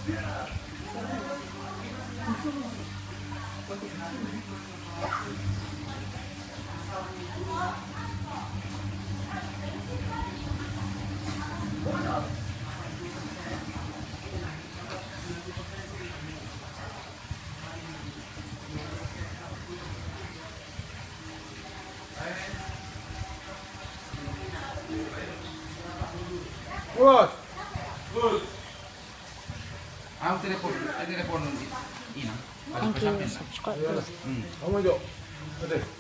Bos. Bos. Aku telepon nanti. Ina. Thank you. Subscribe. Kamu Jo. Ada.